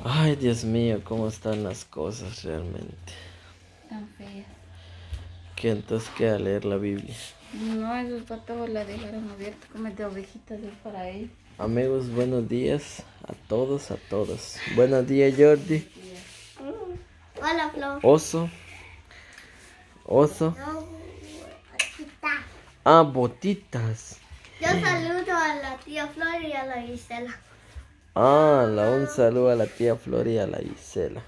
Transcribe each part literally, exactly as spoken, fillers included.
Ay, Dios mío, cómo están las cosas realmente. Tan feas. Que entonces queda leer la Biblia. No, esos patos la dejaron abierta como de ovejitas es para ellos. Amigos, buenos días a todos, a todas. Buenos días, Jordi. Hola, Flo. Oso. Oso. No, aquí está. Ah, botitas. Yo saludo a la tía Flor y a la Gisela. Ah, la, un saludo a la tía Flor y a la Gisela.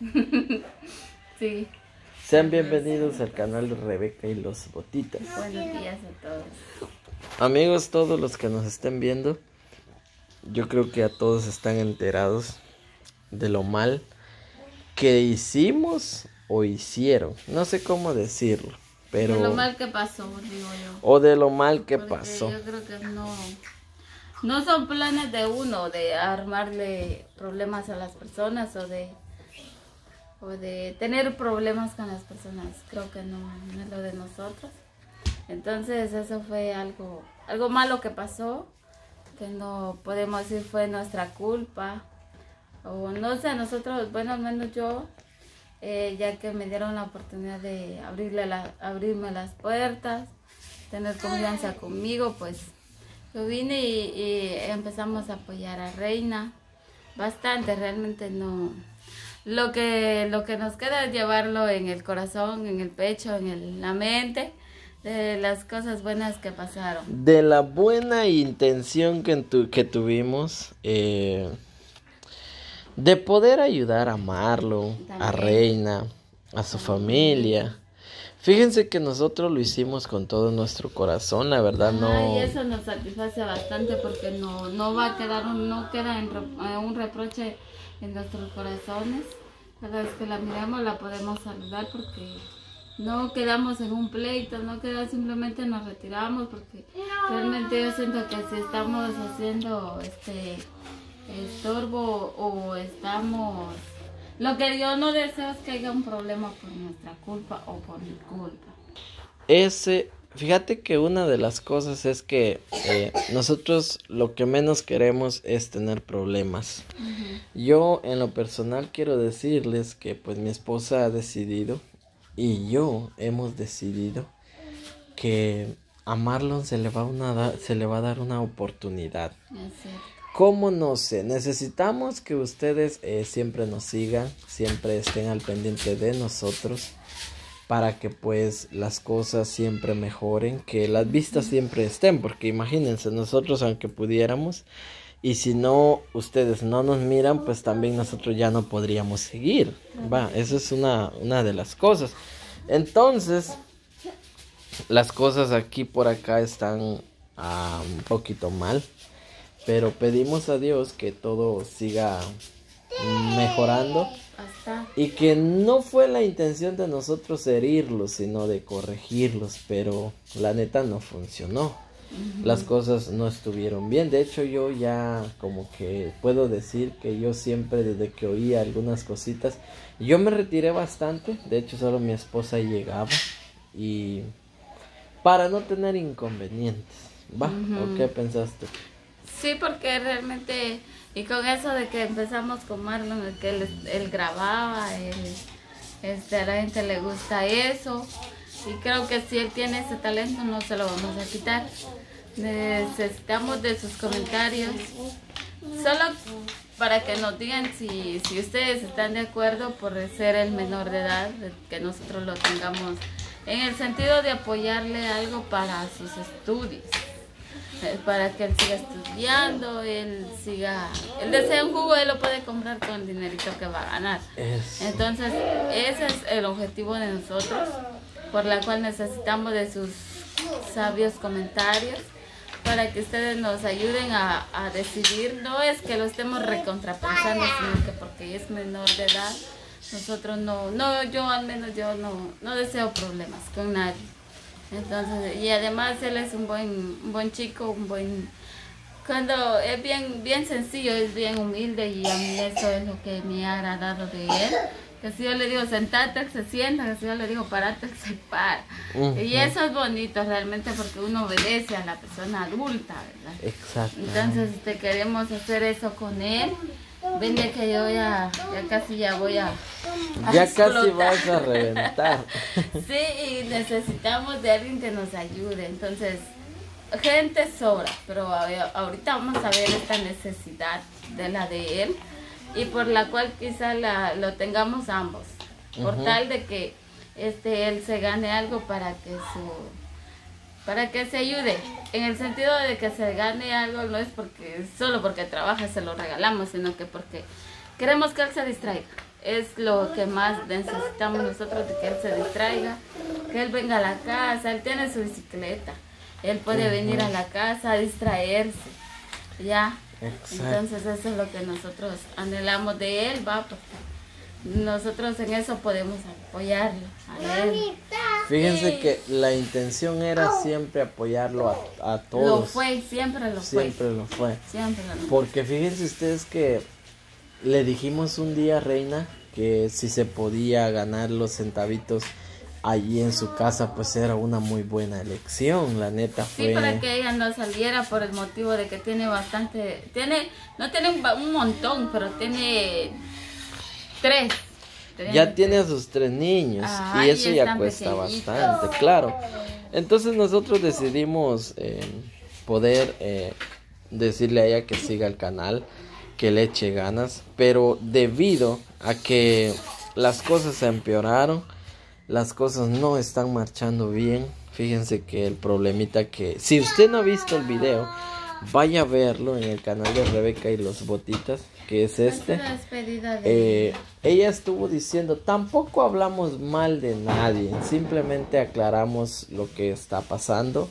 Sí. Sean bienvenidos al canal de Rebeca y los Botitas. Buenos días a todos. Amigos, todos los que nos estén viendo, yo creo que a todos están enterados de lo mal que hicimos o hicieron. No sé cómo decirlo, pero... De lo mal que pasó, digo yo. O de lo mal que Porque pasó. yo creo que no... No son planes de uno, de armarle problemas a las personas o de... O de tener problemas con las personas. Creo que no, no es lo de nosotros. Entonces eso fue algo, algo malo que pasó. Que no podemos decir fue nuestra culpa. O no sé, nosotros, bueno, al menos yo, eh, ya que me dieron la oportunidad de abrirle la, abrirme las puertas, tener confianza conmigo, pues yo vine y, y empezamos a apoyar a Reina. Bastante, realmente no... Lo que, lo que nos queda es llevarlo en el corazón, en el pecho, en el- la mente, de las cosas buenas que pasaron. De la buena intención que, tu- que tuvimos eh, de poder ayudar a Marlon, a También. Reina, a su familia. Fíjense que nosotros lo hicimos con todo nuestro corazón, la verdad no... Ajá, y eso nos satisface bastante porque no, no va a quedar, un- no queda en re- eh, un reproche en nuestros corazones. Cada vez que la miramos la podemos saludar porque no quedamos en un pleito, no quedamos, simplemente nos retiramos porque realmente yo siento que si estamos haciendo este estorbo o estamos... Lo que yo no deseo es que haya un problema por nuestra culpa o por mi culpa. Ese, fíjate que una de las cosas es que eh, nosotros lo que menos queremos es tener problemas. Yo en lo personal quiero decirles que pues mi esposa ha decidido y yo hemos decidido que a Marlon se le va, una da- se le va a dar una oportunidad. Es cierto. ¿Cómo? No sé, necesitamos que ustedes eh, siempre nos sigan, siempre estén al pendiente de nosotros para que pues las cosas siempre mejoren, que las vistas siempre estén, porque imagínense, nosotros aunque pudiéramos, y si no, ustedes no nos miran, pues también nosotros ya no podríamos seguir, va, eso es una, una de las cosas. Entonces, las cosas aquí por acá están ah, un poquito mal. Pero pedimos a Dios que todo siga mejorando Hasta. y que no fue la intención de nosotros herirlos, sino de corregirlos, pero la neta no funcionó. Las cosas no estuvieron bien. De hecho, yo ya como que puedo decir que yo siempre desde que oía algunas cositas, yo me retiré bastante. De hecho, solo mi esposa llegaba y para no tener inconvenientes. ¿Va? ¿O qué pensaste? Sí, porque realmente, y con eso de que empezamos con Marlon, el que él, él grababa, él, este, a la gente le gusta eso, y creo que si él tiene ese talento no se lo vamos a quitar. Necesitamos de sus comentarios, solo para que nos digan si, si ustedes están de acuerdo por ser el menor de edad, de que nosotros lo tengamos en el sentido de apoyarle algo para sus estudios. Para que él siga estudiando, él siga, él desea un jugo, él lo puede comprar con el dinerito que va a ganar. Eso. Entonces, ese es el objetivo de nosotros, por la cual necesitamos de sus sabios comentarios, para que ustedes nos ayuden a, a decidir. No es que lo estemos recontrapensando, sino que porque es menor de edad, nosotros no, no, yo al menos yo no, no deseo problemas con nadie. Entonces, y además él es un buen, un buen chico, un buen... Cuando es bien, bien sencillo, es bien humilde y a mí eso es lo que me ha agradado de él. Que si yo le digo sentate, él se sienta, que si yo le digo parate, él se para. Uh-huh. Y eso es bonito realmente porque uno obedece a la persona adulta, ¿verdad? Exacto. Entonces este, queremos hacer eso con él venga que yo ya, ya casi ya voy a, a Ya explotar. casi vas a reventar. Sí, y necesitamos de alguien que nos ayude. Entonces, gente sobra, pero a- ahorita vamos a ver esta necesidad de la de él y por la cual quizá la, lo tengamos ambos. Por Ujú. tal de que este él se gane algo para que su para que se ayude, en el sentido de que se gane algo no es porque solo porque trabaja se lo regalamos, sino que porque queremos que él se distraiga. Es lo que más necesitamos nosotros, de que él se distraiga, que él venga a la casa, él tiene su bicicleta, él puede venir a la casa a distraerse, ya. Exacto. Entonces eso es lo que nosotros anhelamos de él, va, porque nosotros en eso podemos apoyarlo a él. Fíjense que la intención era siempre apoyarlo a, a todos. Lo fue, siempre lo fue. Siempre lo fue. Siempre lo fue. Porque fíjense ustedes que le dijimos un día a Reina que si se podía ganar los centavitos allí en su casa, pues era una muy buena elección, la neta fue. Sí, para que ella no saliera por el motivo de que tiene bastante, tiene, no tiene un, ba- un montón, pero tiene tres. Ya tiene a sus tres niños. Ajá, y eso y ya están cuesta pequeñitos. bastante, claro. Entonces nosotros decidimos eh, poder eh, decirle a ella que siga el canal, que le eche ganas, pero debido a que las cosas se empeoraron, las cosas no están marchando bien. Fíjense que el problemita que, si usted no ha visto el video, vaya a verlo en el canal de Rebeca y los Botitas, que es este. Nuestra despedida de Eh, ella estuvo diciendo, tampoco hablamos mal de nadie, simplemente aclaramos lo que está pasando,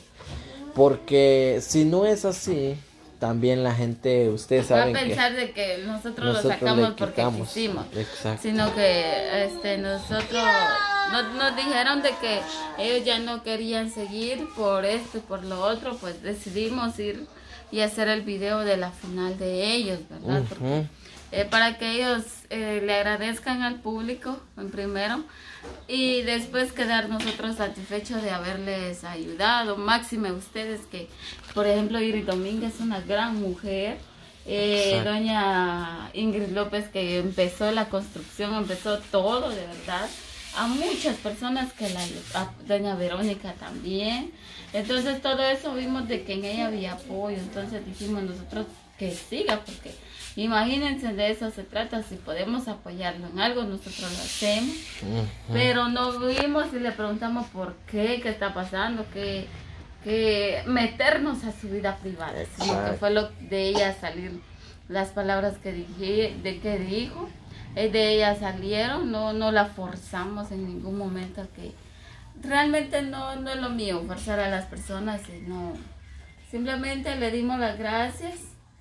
porque si no es así, también la gente, ustedes va a saben que pensar de que nosotros, nosotros lo le sacamos porque quitamos. quisimos, Exacto. sino que este nosotros nos, nos dijeron de que ellos ya no querían seguir por esto y por lo otro, pues decidimos ir y hacer el video de la final de ellos, ¿verdad? Porque, Ujú. eh, para que ellos eh, le agradezcan al público en primero y después quedar nosotros satisfechos de haberles ayudado. Máxime ustedes que, por ejemplo, Iris Domínguez es una gran mujer. Eh, Exacto. doña Ingrid López, que empezó la construcción, empezó todo de verdad. A muchas personas que la, a doña Verónica también. Entonces todo eso vimos de que en ella había apoyo. Entonces dijimos nosotros que siga, porque imagínense, de eso se trata. Si podemos apoyarlo en algo, nosotros lo hacemos. Ujú. Pero no vimos y le preguntamos por qué, qué está pasando, qué, que meternos a su vida privada, sino que Exacto. fue lo de ella salir, las palabras que dije, de que dijo, eh, de ella salieron, no, no la forzamos en ningún momento, que realmente no, no es lo mío forzar a las personas, sino simplemente le dimos las gracias,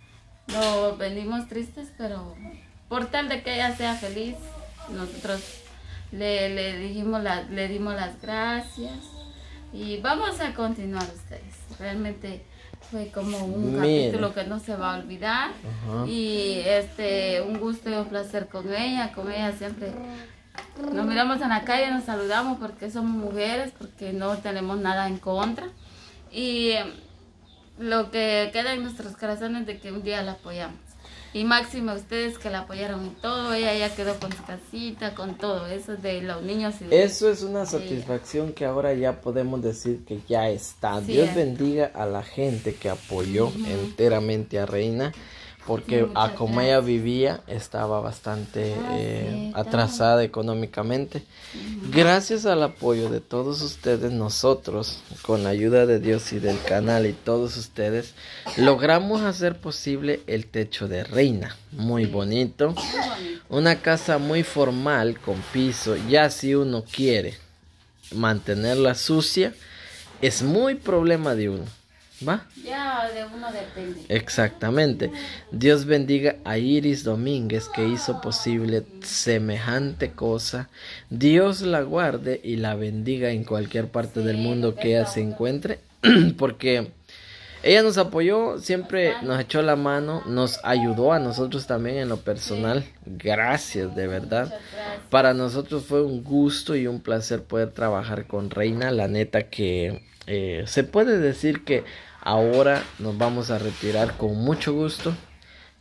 no venimos tristes, pero por tal de que ella sea feliz, nosotros le, le dijimos la, le dimos las gracias. Y vamos a continuar ustedes. Realmente fue como un Mire. capítulo que no se va a olvidar. Ajá. Y este, un gusto y un placer con ella. Con ella siempre nos miramos en la calle, nos saludamos porque somos mujeres, porque no tenemos nada en contra. Y eh, lo que queda en nuestros corazones de que un día la apoyamos. Y máximo ustedes que la apoyaron en todo, ella ya quedó con su casita, con todo eso de los niños. Y de- Eso es una satisfacción que ahora ya podemos decir que ya está. Sí, Dios es. bendiga a la gente que apoyó enteramente a Reina, porque Sí, a muchas como gracias. ella vivía estaba bastante Ah, eh, sí, estaba. atrasada económicamente. Gracias al apoyo de todos ustedes, nosotros, con la ayuda de Dios y del canal y todos ustedes, logramos hacer posible el techo de Reina. Muy bonito. Muy bonito. Una casa muy formal, con piso. Ya si uno quiere mantenerla sucia, es muy problema de uno, ¿va? Ya de uno depende. Exactamente. Dios bendiga a Iris Domínguez, que hizo posible semejante cosa. Dios la guarde y la bendiga en cualquier parte del mundo que ella se encuentre, porque ella nos apoyó, siempre nos echó la mano, nos ayudó a nosotros también en lo personal. Gracias, de verdad. Muchas gracias. Para nosotros fue un gusto y un placer poder trabajar con Reina. La neta que eh, se puede decir que ahora nos vamos a retirar con mucho gusto.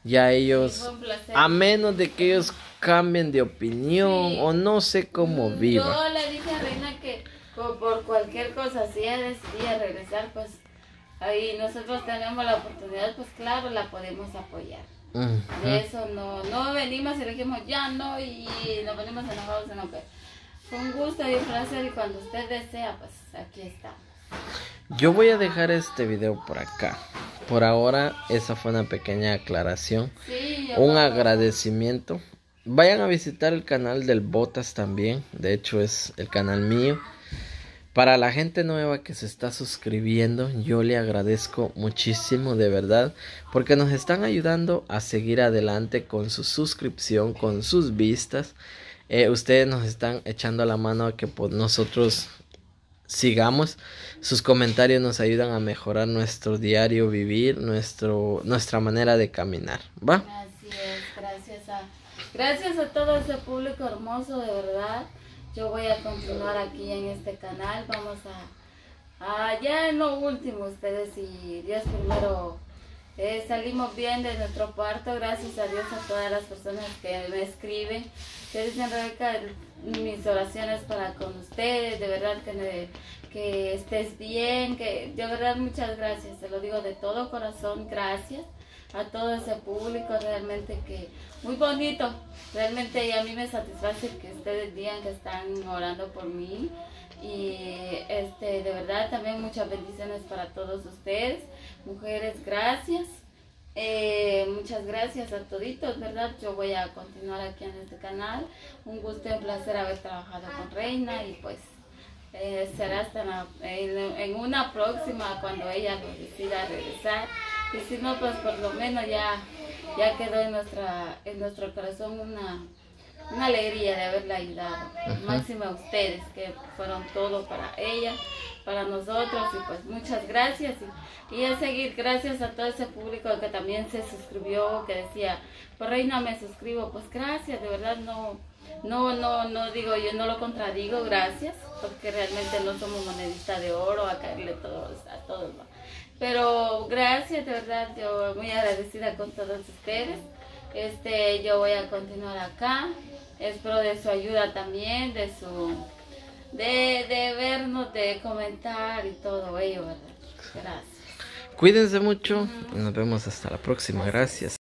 ya Sí, ellos, fue un placer. a menos de que ellos cambien de opinión Sí. o no sé cómo Mm, viva. Yo le dije a Reina que por, por cualquier cosa, si ella decidía regresar, pues ahí nosotros tenemos la oportunidad, pues claro, la podemos apoyar. Ujú. De eso no, no venimos y le dijimos ya no y nos venimos enojados, sino que fue un gusto y un placer y cuando usted desea, pues aquí estamos. Yo voy a dejar este video por acá. Por ahora, esa fue una pequeña aclaración. Sí, yo Un creo- agradecimiento. Vayan a visitar el canal del Botas también. De hecho, es el canal mío. Para la gente nueva que se está suscribiendo, yo le agradezco muchísimo, de verdad, porque nos están ayudando a seguir adelante con su suscripción, con sus vistas. Eh, ustedes nos están echando la mano a que pues, nosotros sigamos. Sus comentarios nos ayudan a mejorar nuestro diario vivir, nuestro, nuestra manera de caminar. ¿Va? Así es, gracias a, gracias a todo ese público hermoso, de verdad. Yo voy a continuar aquí en este canal. Vamos a, a ya en lo último, ustedes y Dios primero. Eh, salimos bien de nuestro parto, gracias a Dios, a todas las personas que me escriben, que dicen, Rebeca, mis oraciones para con ustedes, de verdad que, me, que estés bien, que de verdad muchas gracias, te lo digo de todo corazón, gracias a todo ese público, realmente que muy bonito, realmente y a mí me satisface que ustedes digan que están orando por mí. Y este de verdad también muchas bendiciones para todos ustedes, mujeres, gracias, eh, muchas gracias a toditos, verdad. Yo voy a continuar aquí en este canal, un gusto y un placer haber trabajado con Reina y pues eh, será hasta la- en, en una próxima cuando ella lo decida regresar y si no pues por lo menos ya, ya quedó en, nuestra, en nuestro corazón una Una alegría de haberla ayudado, máximo a ustedes que fueron todo para ella, para nosotros y pues muchas gracias y, y a seguir, gracias a todo ese público que también se suscribió, que decía, pues Reina me suscribo, pues gracias, de verdad no, no, no, no digo yo, no lo contradigo, gracias, porque realmente no somos monedita de oro a caerle todos, a todos, ¿no? Pero gracias, de verdad, yo muy agradecida con todos ustedes. Este, yo voy a continuar acá. Espero de su ayuda también, de su, de, de vernos, de comentar y todo ello, ¿verdad? Gracias. Cuídense mucho y nos vemos hasta la próxima. Gracias.